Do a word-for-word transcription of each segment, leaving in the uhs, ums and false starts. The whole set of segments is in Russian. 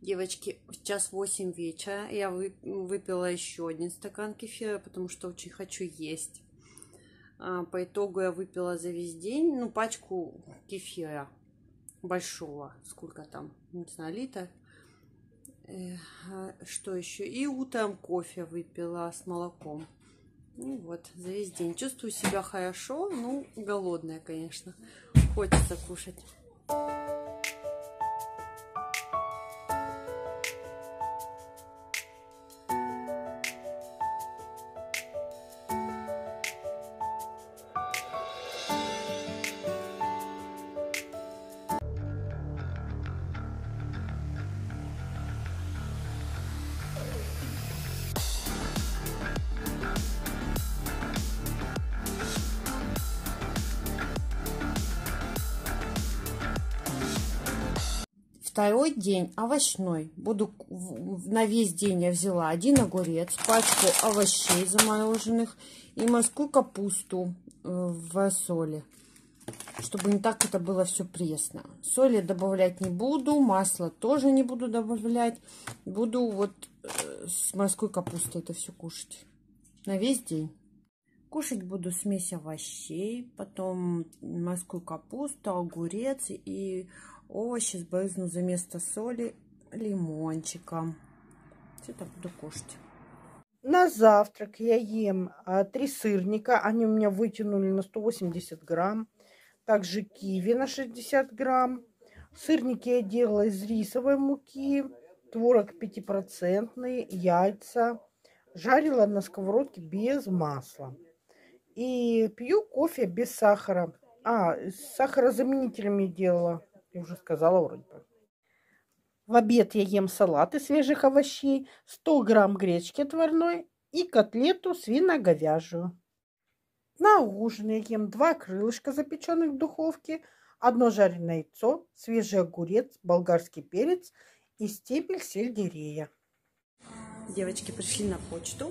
Девочки, сейчас восемь вечера. Я выпила еще один стакан кефира, потому что очень хочу есть. По итогу я выпила за весь день, ну, пачку кефира большого. Сколько там? Не знаю, литр. Что еще? И утром кофе выпила с молоком. Ну вот, за весь день. Чувствую себя хорошо, ну, голодная, конечно. Хочется кушать. Второй день овощной. Буду на весь день я взяла один огурец, пачку овощей замороженных и морскую капусту в соли, чтобы не так это было все пресно. Соли добавлять не буду, масла тоже не буду добавлять. Буду вот с морской капустой это все кушать на весь день. Кушать буду смесь овощей, потом морскую капусту, огурец и овощи сбрызну за место соли лимончиком. Все это буду кушать. На завтрак я ем а, три сырника. Они у меня вытянули на сто восемьдесят грамм. Также киви на шестьдесят грамм. Сырники я делала из рисовой муки. Творог пятипроцентный, яйца. Жарила на сковородке без масла. И пью кофе без сахара. А, с сахарозаменителями делала. Я уже сказала вроде бы. В обед я ем салат из свежих овощей, сто грамм гречки отварной и котлету свино-говяжью. На ужин я ем два крылышка, запеченных в духовке, одно жареное яйцо, свежий огурец, болгарский перец и стебель сельдерея. Девочки пришли на почту.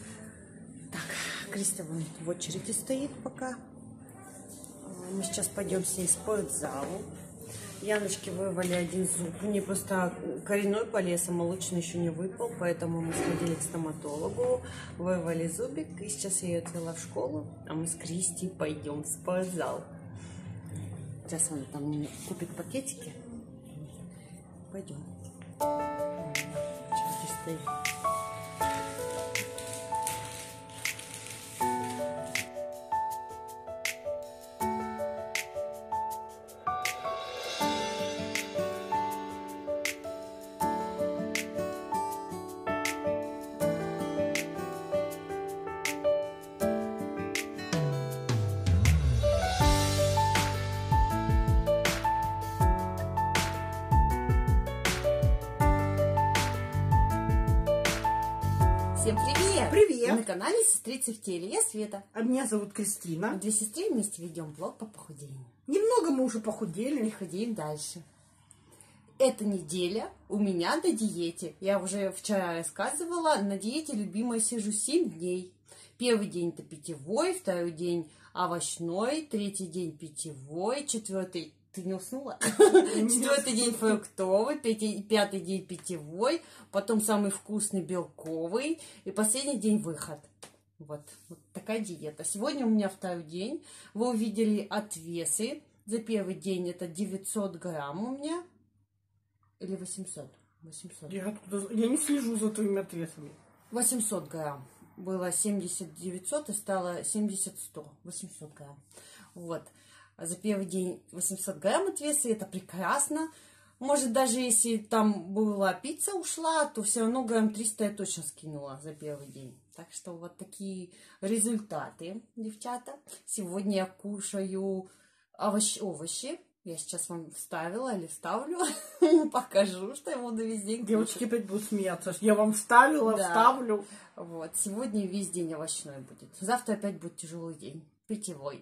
Так, Кристя вон в очереди стоит пока. Мы сейчас пойдем с ней в спортзал. Яночке вырвали один зуб. Мне просто коренной полез, а молочный еще не выпал, поэтому мы сходили к стоматологу, вырвали зубик, и сейчас я ее отвела в школу, а мы с Кристей пойдем в спортзал. Сейчас она там мне купит пакетики. Пойдем. Сейчас стоит. Всем привет! Привет! Вы на канале Сестрицы в теле. Я Света. А меня зовут Кристина. Мы две сестры вместе ведем блог по похудению. Немного мы уже похудели. И худеем дальше. Эта неделя у меня на диете. Я уже вчера рассказывала. На диете любимой сижу семь дней. Первый день это питьевой, второй день овощной, третий день питьевой, четвертый... Ты не уснула? Четвертый день фруктовый, пятый день питьевой, потом самый вкусный белковый и последний день выход. Вот, вот такая диета. Сегодня у меня второй день. Вы увидели отвесы. За первый день это девятьсот грамм у меня. Или восемьсот? восемьсот. Я, откуда... Я не слежу за твоими ответами. восемьсот грамм. Было семьдесят девятьсот и стало семьдесят сто. восемьсот грамм. Вот. За первый день восемьсот грамм отвеса, это прекрасно. Может, даже если там была пицца ушла, то все равно грамм триста я точно скинула за первый день. Так что вот такие результаты, девчата. Сегодня я кушаю овощи. овощи. Я сейчас вам вставила или вставлю. Покажу, что я буду весь день. Девочки опять будут смеяться. Я вам вставила, да. Вставлю. Вот. Сегодня весь день овощной будет. Завтра опять будет тяжелый день. Питьевой.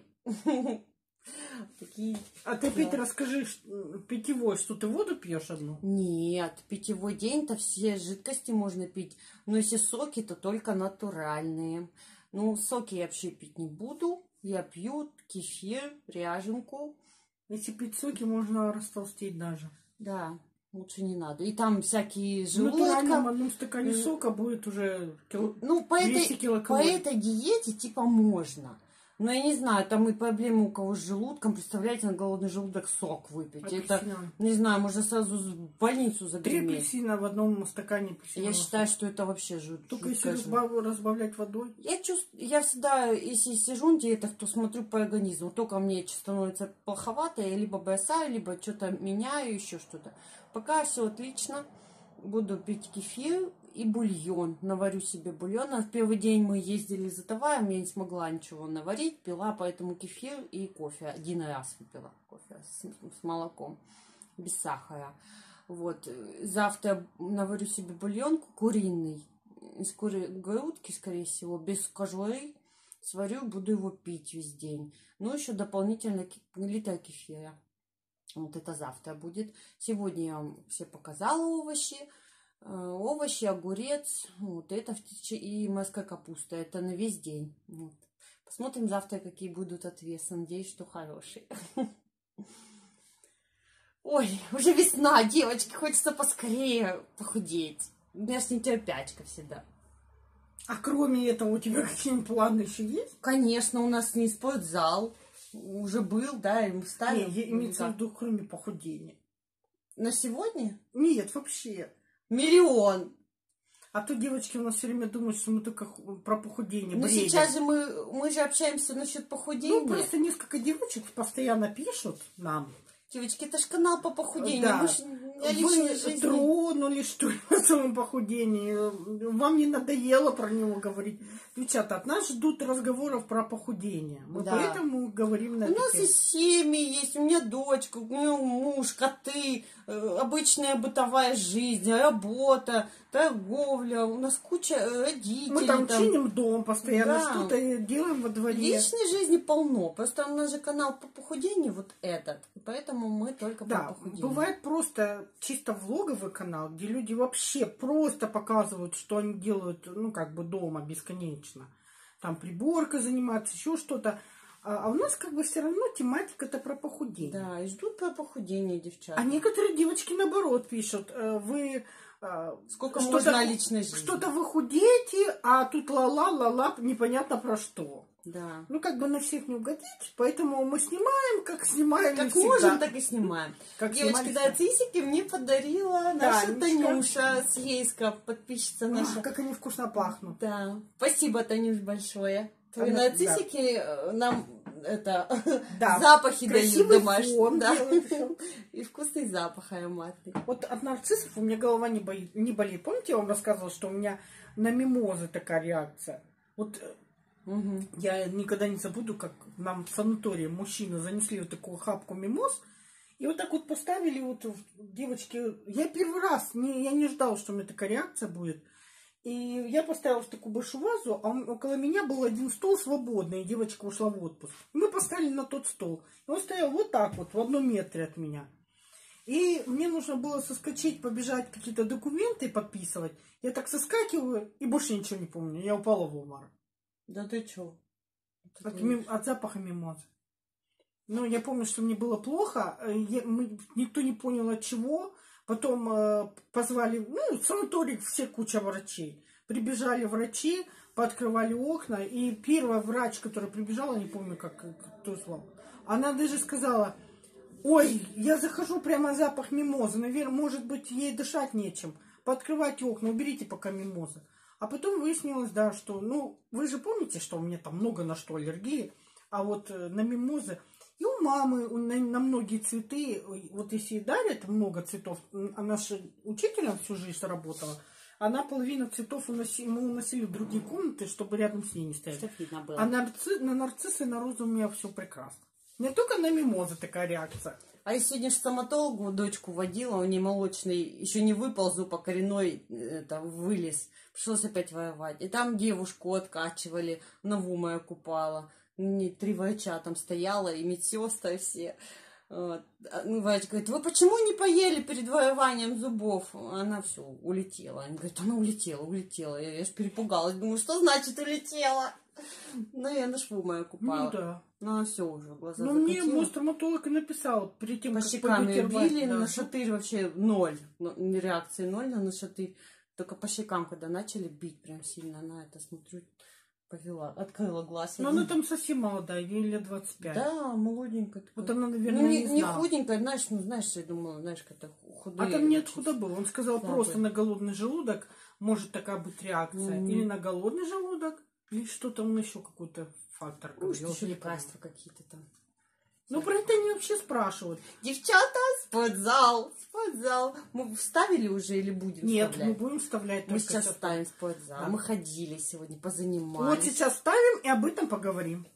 Такие, а ты опять да. Расскажи, питьевой, что ты воду пьешь одну? Нет, питьевой день-то все жидкости можно пить. Но если соки, то только натуральные. Ну, соки я вообще пить не буду. Я пью кефир, ряженку. Если пить соки, можно растолстеть даже. Да. Лучше не надо. И там всякие В желудка. натуральном одном стакане сока будет уже кило... Ну, по двести этой, по килокалорий. этой диете типа можно. Но я не знаю, там и проблемы у кого с желудком. Представляете, на голодный желудок сок выпить. Это, Апельсиновый. не знаю, можно сразу в больницу Три загреметь. апельсина в одном стакане апельсинового Я считаю, сока. что это вообще жуть. Только если жуткая жуть. разбав- разбавлять водой. Я чувствую, я всегда, если сижу на диетах, то смотрю по организму. Только мне становится плоховато, я либо бросаю, либо что-то меняю, еще что-то. Пока все отлично. Буду пить кефир и бульон. Наварю себе бульон. А в первый день мы ездили за товаром, я не смогла ничего наварить. Пила поэтому кефир и кофе. Один раз выпила кофе с, с молоком, без сахара. Вот. Завтра наварю себе бульон куриный. Из кури... грудки, скорее всего, без кожуры. Сварю, буду его пить весь день. Ну, еще дополнительно ки- литр кефира. Вот это завтра будет. Сегодня я вам все показала овощи. Э, Овощи, огурец. Вот это в теч- и морская капуста. Это на весь день. Вот. Посмотрим завтра, какие будут отвесы. Надеюсь, что хорошие. Ой, уже весна, девочки. Хочется поскорее похудеть. У меня ж нетерпячка всегда. А кроме этого у тебя какие-нибудь планы еще есть? Конечно, у нас не спортзал. Уже был, да, и мы стали. Нет, я- имеется в виду, кроме похудения. На сегодня Нет, вообще. миллион. А то девочки у нас все время думают, что мы только ху- про похудение Но бредим. сейчас же мы, мы же общаемся насчет похудения. Ну, просто несколько девочек постоянно пишут нам. Девочки, это же канал по похудению. Да. Мы же о личной Вы жизни. тронули, что ли, на своем похудении. Вам не надоело про него говорить. Девчата, от нас ждут разговоров про похудение. Мы Да. поэтому говорим на У нас эту и тему. семьи есть, у меня дочка, у меня муж, коты, э, обычная бытовая жизнь, работа, торговля, у нас куча э, родителей. Мы там чиним дом постоянно, Да. что-то делаем во дворе. Личной жизни полно. Просто у нас же канал по похудению вот этот. И поэтому мы только Да, по похудению. бывает просто чисто влоговый канал, где люди вообще просто показывают, что они делают, ну, как бы дома бесконечно. Там приборкой заниматься, еще что-то. А а у нас как бы все равно тематика-то про похудение. Да, и ждут про похудение, девчата. А некоторые девочки наоборот пишут, э, вы э, Сколько что-то- можно о личной жизни. что-то вы худеете, а тут ла-ла, ла-ла, непонятно про что. Да. Ну, как бы на всех не угодить, поэтому мы снимаем, как снимаем Как всегда. можем, так и снимаем. Как Девочки, снимали да, всегда. цисики мне подарила Да, наша Анечка. Танюша Слейска, подписчица наша. Ах, как они вкусно пахнут. Да. Спасибо, Танюш, большое. Твои Она- нарциссики э, нам это Да. запахи дают Красивый домашние. фон Да. делают всё. И вкусный запах ароматный. Вот от нарциссов у меня голова не, бои- не болит. Помните, я вам рассказывала, что у меня на мимозы такая реакция? Вот э, Угу. я никогда не забуду, как нам в санатории мужчины занесли вот такую хапку мимоз, и вот так вот поставили вот в- девочки. Я первый раз, не, я не ждала, что у меня такая реакция будет. И я поставила в такую большую вазу, а м- около меня был один стол свободный, и девочка ушла в отпуск. Мы поставили на тот стол. И он стоял вот так вот, в одном метре от меня. И мне нужно было соскочить, побежать, какие-то документы подписывать. Я так соскакиваю, и больше ничего не помню. Я упала в обморок. Да ты чё? От, мим- от запаха мимозы. Ну, я помню, что мне было плохо. э, я- мы- никто не понял от чего. Потом э, позвали, ну, в санаторий все куча врачей. Прибежали врачи, пооткрывали окна. И первая врач, которая прибежала, не помню, как, как- кто звал, она даже сказала: ой, я захожу, прямо запах мимозы. Наверное, может быть, ей дышать нечем. Пооткрывайте окна, уберите пока мимозы. А потом выяснилось, да, что, ну, вы же помните, что у меня там много на что аллергии, а вот э, на мимозы. И у мамы у- на, на многие цветы, ой, вот если и дарят много цветов, м, она же учителем всю жизнь работала, она половину цветов уноси, мы уносили в другие комнаты, чтобы рядом с ней не стоять. Чтоб видно было. А нарци- на нарциссы, на розы у меня все прекрасно. Не только на мимозы такая реакция. А я сегодня же к стоматологу дочку водила, у нее молочный еще не выпал зуб, а коренной это, вылез. Пришлось опять воевать. И там девушку откачивали, нову мою купала. Не, три врача там стояло, и медсестры все. Вот. А, ну, врач говорит: вы почему не поели перед воеванием зубов? Она все, улетела. Они говорят: она улетела, улетела. Я, я ж перепугалась, думаю, что значит улетела? Ну, я на шву мою купала. Ну да. Ну, все уже, глаза Ну, мне мой стоматолог и написал, перед тем, по как щекам ее били, да. на шатырь вообще ноль. Реакции ноль на шатырь. Только по щекам, когда начали бить прям сильно, она это, смотрю, повела, открыла глаз. Но она там совсем молодая, ей лет двадцать пять. Да, молоденькая. Вот она, наверное, ну, не, не, не худенькая, знаешь, ну, знаешь, я думала, знаешь, как-то худая. А там нет худо было. Он сказал, слабые. Просто на голодный желудок может такая быть реакция. Mm-hmm. Или на голодный желудок, или что-то он еще какой-то фактор. Ну, что еще лекарства какие-то там. Ну, про это они вообще спрашивают. Девчата, спортзал, спортзал. Мы вставили уже или будем Нет, вставлять? мы будем вставлять. Мы сейчас ставим спортзал. Да. Мы ходили сегодня, позанимались. Вот сейчас ставим и об этом поговорим.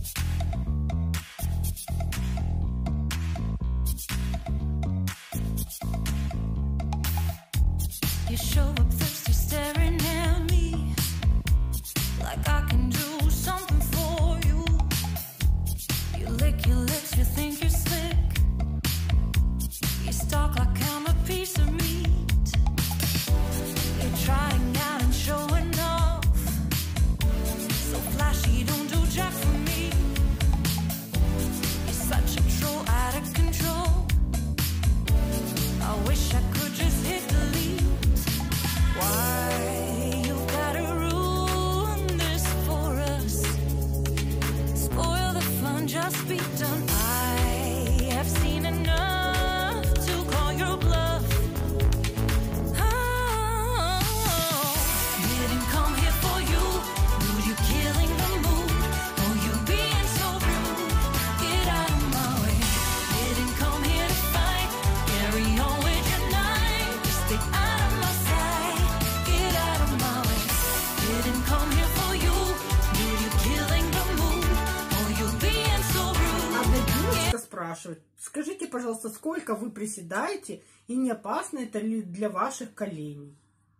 You show up thirsty, staring at me like I can do something for you. You lick your lips, you think you're slick. You stalk like I'm a piece of meat. You're trying out and showing off. So flashy, don't do jack for me. You're such a troll, out of control. I wish I could just hit delete. Why you gotta ruin this for us? Spoil the fun, just be done. I have seen enough to call your bluff. Oh, didn't come here for you. Knew you killing the mood. Oh, you being so rude. Get out of my way. Didn't come here to fight. Carry on with your night. Stay out of my sight. Get out of my way. Didn't come here for you. Knew you killing the mood. Oh, you being so rude. Одна девочка спрашивает, скажите, пожалуйста, сколько вы приседаете и не опасно это ли для ваших коленей?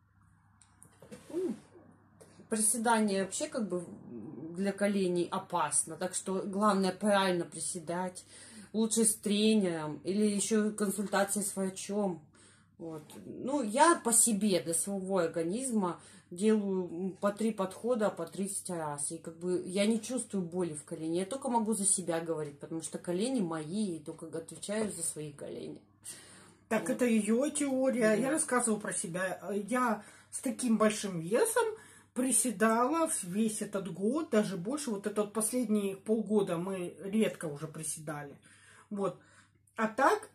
Приседание вообще как бы для коленей опасно. Так что главное правильно приседать. Лучше с тренером или еще консультация с врачом. Вот. Ну, я по себе, для своего организма делаю по три подхода по тридцать раз. И как бы я не чувствую боли в колене. Я только могу за себя говорить, потому что колени мои, и только отвечаю за свои колени. Так, вот. Это ее теория. Да. Я рассказываю про себя. Я с таким большим весом приседала весь этот год, даже больше. Вот этот последние полгода мы редко уже приседали. Вот. А так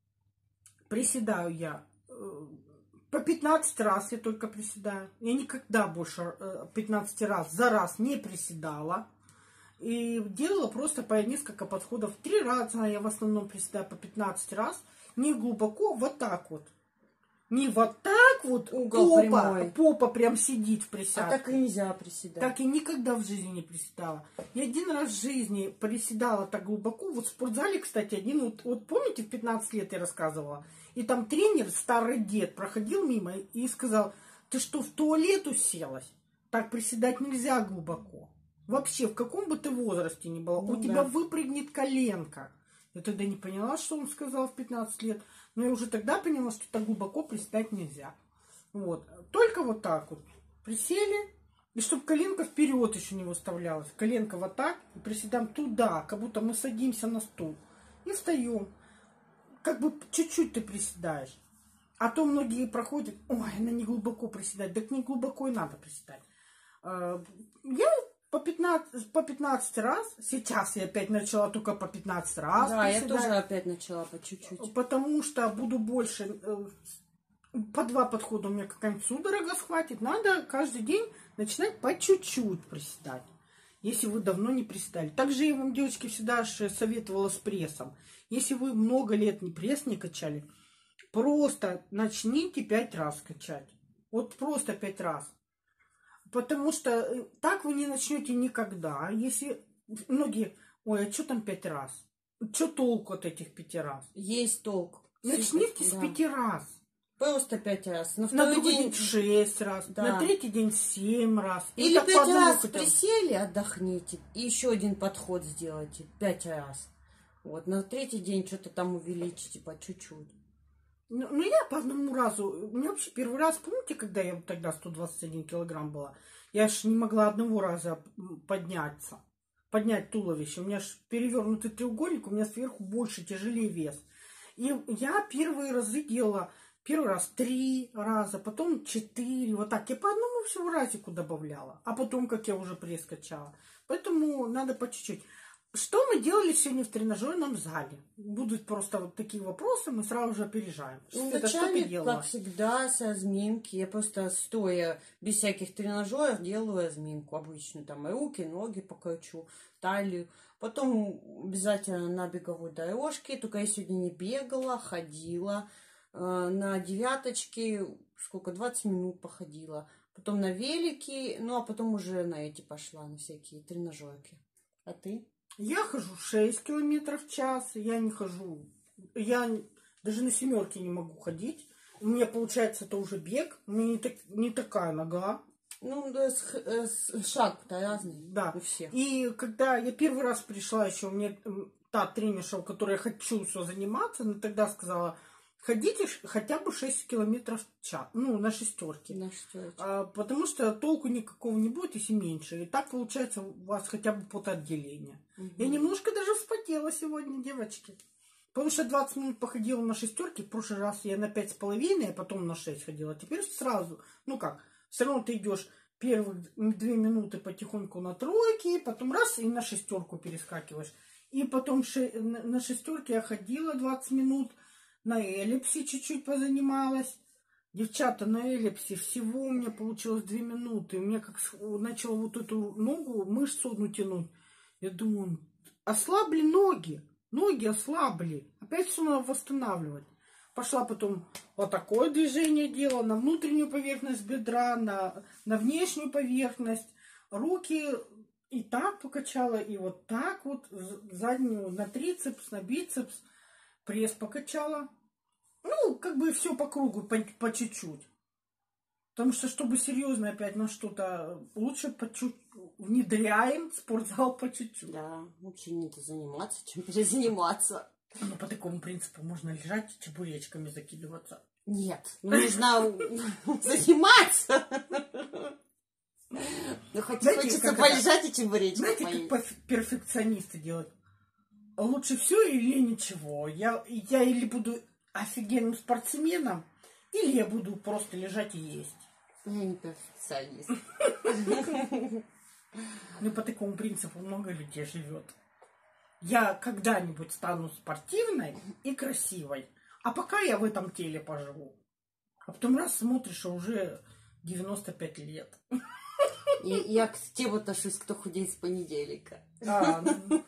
приседаю я по пятнадцать раз, я только приседаю. Я никогда больше пятнадцать раз за раз не приседала. И делала просто по несколько подходов. Три раза я в основном приседаю по пятнадцать раз. Не глубоко, вот так вот. Не вот так вот, угол попа, попа прям сидит в присядке. А так и нельзя приседать. Так и никогда в жизни не приседала. Я один раз в жизни приседала так глубоко. Вот в спортзале, кстати, один, вот, вот помните, в пятнадцать лет я рассказывала, и там тренер, старый дед, проходил мимо и сказал, ты что, в туалет уселась? Так приседать нельзя глубоко. Вообще, в каком бы ты возрасте ни была, ну, у да. тебя выпрыгнет коленка. Я тогда не поняла, что он сказал в пятнадцать лет. Но я уже тогда поняла, что так глубоко приседать нельзя. Вот. Только вот так вот. Присели. И чтобы коленка вперед еще не выставлялась. Коленка вот так. И приседаем туда, как будто мы садимся на стул. И встаем. Как бы чуть-чуть ты приседаешь. А то многие проходят. Ой, она не глубоко приседать. Так не глубоко и надо приседать. Я по пятнадцать, по пятнадцать раз. Сейчас я опять начала только по пятнадцать раз. Да, приседать. Я тоже опять начала по чуть-чуть. Потому что буду больше. По два подхода у меня какая-нибудь судорога схватит. Надо каждый день начинать по чуть-чуть приседать. Если вы давно не приседали. Также я вам, девочки, всегда же советовала с прессом. Если вы много лет не пресс не качали, просто начните пять раз качать. Вот просто пять раз. Потому что так вы не начнете никогда. Если многие, ой, а что там пять раз? Что толку от этих пяти раз? Есть толк. Начните с да. пяти раз. Просто пять раз. На, на другой день день шесть раз. Да. На третий день семь раз. Или пять раз хотя... присели, отдохните. И еще один подход сделайте. Пять раз. Вот. На третий день что-то там увеличите по чуть-чуть. Ну, ну, я по одному разу, у меня вообще первый раз, помните, когда я вот тогда сто двадцать один килограмм была, я ж не могла одного раза подняться, поднять туловище. У меня ж перевернутый треугольник, у меня сверху больше, тяжелее вес. И я первые разы делала, первый раз три раза, потом четыре, вот так. Я по одному всего разику добавляла, а потом, как я уже пресс качала. Поэтому надо по чуть-чуть. Что мы делали сегодня в тренажерном зале? Будут просто вот такие вопросы, мы сразу же опережаем. Ну, Это что ты вначале, делала? как всегда, с разминки. Я просто стоя, без всяких тренажеров, делаю разминку обычную. Там руки, ноги покачу, талию. Потом обязательно на беговой дорожке. Только я сегодня не бегала, ходила. Э, на девяточке, сколько, двадцать минут походила. Потом на велике, ну а потом уже на эти пошла, на всякие тренажерки. А ты? Я хожу шесть километров в час, я не хожу, я даже на семерке не могу ходить. У меня получается это уже бег, у меня не, так, не такая нога. Ну, да, с- э, с- шаг-то разный Да. у всех. И когда я первый раз пришла еще, мне м, та тренерша, у которой я хочу все заниматься, она тогда сказала, ходите ш- хотя бы шесть километров в час, ну, на шестерке. На что это? А, потому что толку никакого не будет, если меньше. И так получается у вас хотя бы потоотделение. Мгм. Я немножко даже вспотела сегодня, девочки. Потому что двадцать минут походила на шестерке. В прошлый раз я на пять с половиной, а потом на шесть ходила. Теперь сразу. Ну как, все равно ты идешь первые две минуты потихоньку на тройке, потом раз и на шестерку перескакиваешь. И потом ше- на на шестерке я ходила двадцать минут, на эллипсе чуть-чуть позанималась. Девчата, на эллипсе всего у меня получилось две минуты. У меня как с- начала вот эту ногу, мышцу одну тянуть. Я думаю, ослабли ноги. Ноги ослабли. Опять все надо восстанавливать. Пошла потом вот такое движение делала на внутреннюю поверхность бедра, на, на внешнюю поверхность. Руки и так покачала, и вот так вот з- заднюю на трицепс, на бицепс. Пресс покачала. Ну, как бы все по кругу, по, по чуть-чуть. Потому что, чтобы серьезно опять на что-то, лучше по чуть внедряем в спортзал по чуть-чуть. Да, лучше не заниматься, чем перезаниматься. Ну, по такому принципу можно лежать чебуречками закидываться. Нет, ну нужно заниматься. Ну, хоть Знаете, хочется как это? полежать и чебуречки Знаете, поесть. как перф- перфекционисты делают? Лучше все или ничего. Я, я или буду офигенным спортсменом, или я буду просто лежать и есть. Я не перфекционист. Ну, по такому принципу много людей живет. Я когда-нибудь стану спортивной и красивой. А пока я в этом теле поживу. А потом раз смотришь, а уже девяносто пять лет. И я к тем отношусь, кто худеет с понедельника. А, ну,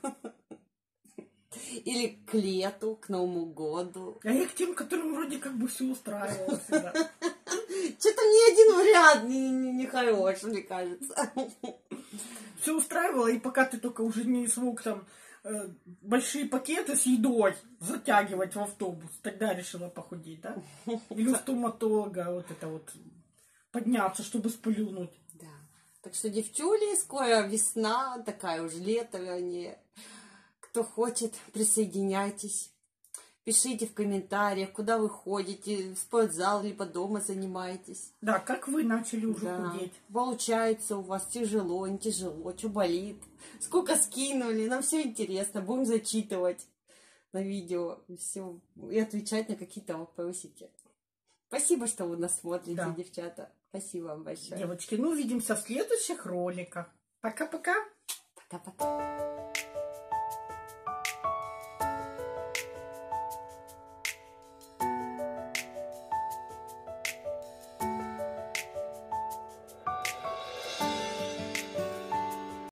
Или к лету, к Новому году. а я к тем, которым вроде как бы все устраивало всегда. Что-то ни один вариант не, не, не хороший, мне кажется. Все устраивало, и пока ты только уже не смог там э, большие пакеты с едой затягивать в автобус, тогда решила похудеть, да? Или у стоматолога вот это вот подняться, чтобы сплюнуть. Да. Так что, девчули, скоро весна, такая уже лето, вернее. Кто хочет, присоединяйтесь. Пишите в комментариях, куда вы ходите, в спортзал, либо дома занимаетесь. Да, как вы начали уже Да. худеть? Получается у вас тяжело, не тяжело, что болит, сколько скинули, нам все интересно, будем зачитывать на видео все и отвечать на какие-то вопросики. Спасибо, что вы нас смотрите, Да. девчата. Спасибо вам большое. Девочки, ну увидимся в следующих роликах. Пока-пока. Пока-пока.